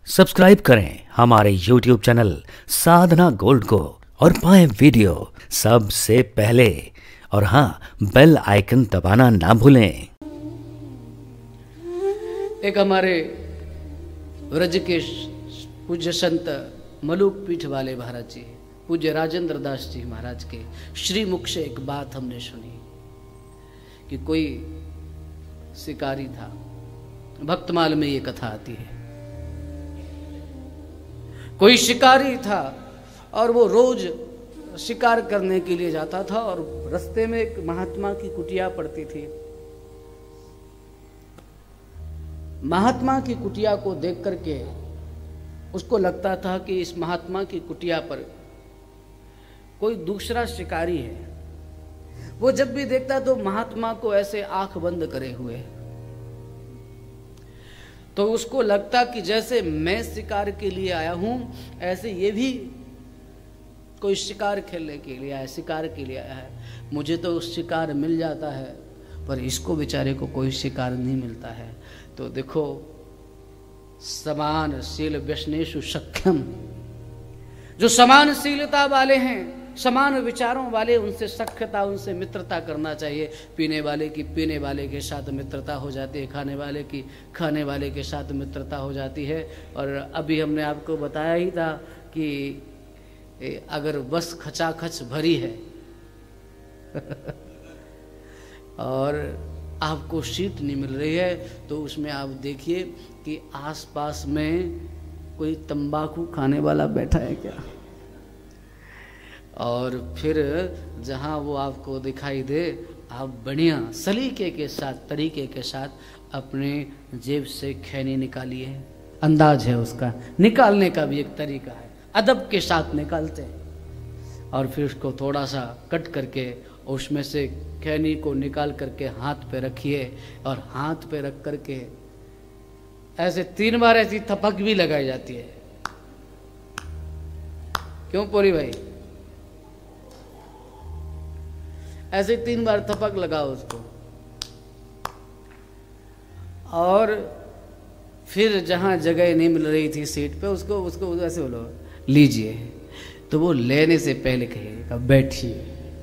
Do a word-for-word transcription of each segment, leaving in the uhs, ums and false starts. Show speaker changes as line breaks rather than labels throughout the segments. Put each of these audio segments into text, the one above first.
Subscribe करें हमारे YouTube channel साधना gold को और पाएं वीडियो सबसे पहले। और हाँ, बेल आइकन दबाना ना भूलें।
एक हमारे व्रज के पूज्य संत मलुक पीठ वाले महाराज जी, पूज्य राजेंद्र दास जी महाराज के श्रीमुख से एक बात हमने सुनी कि कोई शिकारी था। भक्तमाल में ये कथा आती है। कोई शिकारी था और वो रोज शिकार करने के लिए जाता था और रास्ते में एक महात्मा की कुटिया पड़ती थी। महात्मा की कुटिया को देख करके उसको लगता था कि इस महात्मा की कुटिया पर कोई दूसरा शिकारी है। वो जब भी देखता तो महात्मा को ऐसे आंख बंद करे हुए, तो उसको लगता कि जैसे मैं शिकार के लिए आया हूं ऐसे ये भी कोई शिकार खेलने के लिए आया, शिकार के लिए आया है। मुझे तो शिकार मिल जाता है पर इसको बेचारे को कोई शिकार नहीं मिलता है। तो देखो, समान शील व्यसनेषु सख्यम, जो समानशीलता वाले हैं, समान विचारों वाले, उनसे सख्यता, उनसे मित्रता करना चाहिए। पीने वाले की पीने वाले के साथ मित्रता हो जाती है, खाने वाले की खाने वाले के साथ मित्रता हो जाती है। और अभी हमने आपको बताया ही था कि अगर बस खचाखच भरी है और आपको सीट नहीं मिल रही है तो उसमें आप देखिए कि आसपास में कोई तंबाकू खाने वाला बैठा है क्या। और फिर जहाँ वो आपको दिखाई दे, आप बढ़िया सलीके के साथ, तरीके के साथ अपने जेब से खैनी निकालिए। अंदाज है उसका, निकालने का भी एक तरीका है, अदब के साथ निकालते हैं। और फिर उसको थोड़ा सा कट करके उसमें से खैनी को निकाल करके हाथ पे रखिए और हाथ पे रख करके ऐसे तीन बार ऐसी थपक भी लगाई जाती है। क्यों पूरी भाई? ऐसे तीन बार थपक लगाओ उसको और फिर जहां जगह नहीं मिल रही थी सीट पे, उसको उसको ऐसे बोलो लीजिए। तो वो लेने से पहले कहिएगा बैठिए,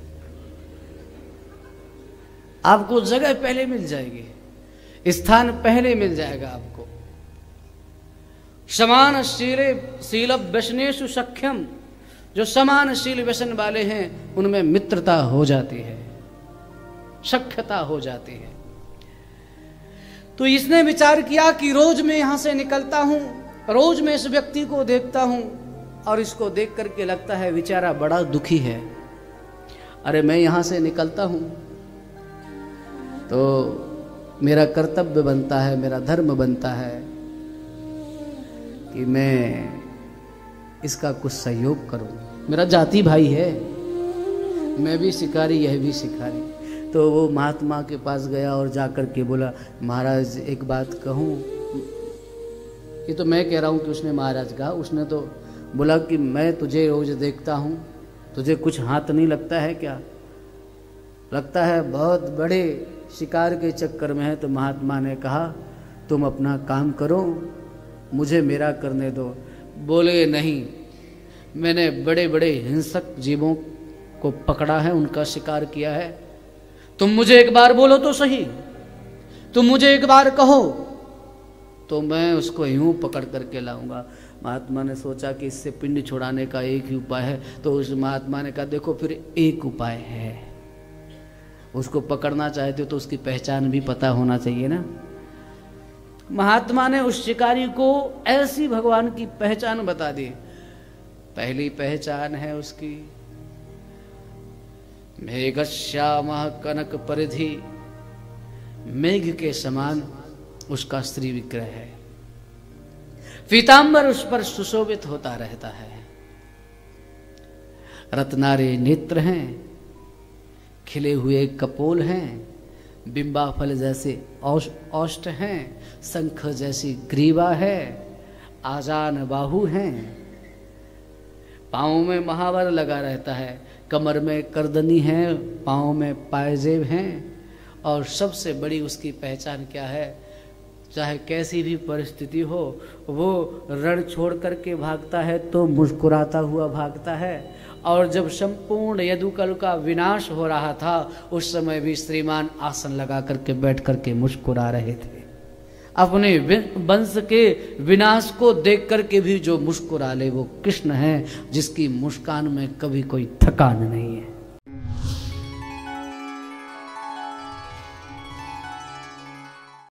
आपको जगह पहले मिल जाएगी, स्थान पहले मिल जाएगा आपको। समान शीले शील व्यसनेषु सख्यम, जो समान शील व्यसन वाले हैं उनमें मित्रता हो जाती है, सख्यता हो जाती है। तो इसने विचार किया कि रोज मैं यहां से निकलता हूं, रोज मैं इस व्यक्ति को देखता हूं और इसको देख करके लगता है बेचारा बड़ा दुखी है। अरे मैं यहां से निकलता हूं तो मेरा कर्तव्य बनता है, मेरा धर्म बनता है कि मैं इसका कुछ सहयोग करूं। मेरा जाति भाई है, मैं भी शिकारी, यह भी शिकारी। तो वो महात्मा के पास गया और जाकर के बोला, महाराज एक बात कहूं। ये तो मैं कह रहा हूं कि उसने महाराज कहा। उसने तो बोला कि मैं तुझे रोज देखता हूं, तुझे कुछ हाथ नहीं लगता है क्या? लगता है बहुत बड़े शिकार के चक्कर में है। तो महात्मा ने कहा, तुम अपना काम करो, मुझे मेरा करने दो। बोले नहीं, मैंने बड़े बड़े हिंसक जीवों को पकड़ा है, उनका शिकार किया है। तुम मुझे एक बार बोलो तो सही, तुम मुझे एक बार कहो तो मैं उसको यूं पकड़ करके लाऊंगा। महात्मा ने सोचा कि इससे पिंड छुड़ाने का एक ही उपाय है। तो उस महात्मा ने कहा, देखो फिर एक उपाय है, उसको पकड़ना चाहते हो तो उसकी पहचान भी पता होना चाहिए ना। महात्मा ने उस शिकारी को ऐसी भगवान की पहचान बता दी। पहली पहचान है उसकी, मेघश्यामः कनक परिधि, मेघ के समान उसका श्री विग्रह है। पीतांबर उस पर सुशोभित होता रहता है। रत्नारे नेत्र हैं, खिले हुए कपोल हैं, बिंबा फल जैसे औष्ठ हैं, शंख जैसी ग्रीवा है, आजान बाहु हैं, पाँव में महावर लगा रहता है, कमर में करदनी है, पाँव में पायजेब हैं। और सबसे बड़ी उसकी पहचान क्या है? चाहे कैसी भी परिस्थिति हो, वो रण छोड़ करके भागता है तो मुस्कुराता हुआ भागता है। और जब संपूर्ण यदुकुल का विनाश हो रहा था, उस समय भी श्रीमान आसन लगा करके बैठ करके मुस्कुरा रहे थे। अपने वंश के विनाश को देख करके भी जो मुस्कुरा ले वो कृष्ण है, जिसकी मुस्कान में कभी कोई थकान नहीं है।